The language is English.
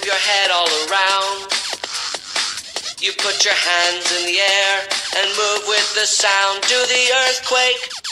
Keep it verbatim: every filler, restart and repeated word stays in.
move your head all around. You put your hands in the air and move with the sound. Do the earthquake.